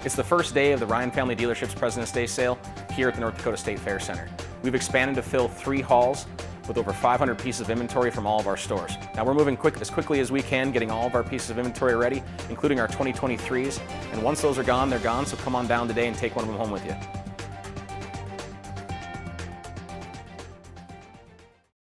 It's the first day of the Ryan Family Dealerships President's Day sale here at the North Dakota State Fair Center. We've expanded to fill 3 halls with over 500 pieces of inventory from all of our stores. Now we're moving as quickly as we can, getting all of our pieces of inventory ready, including our 2023s. And once those are gone, they're gone, so come on down today and take one of them home with you.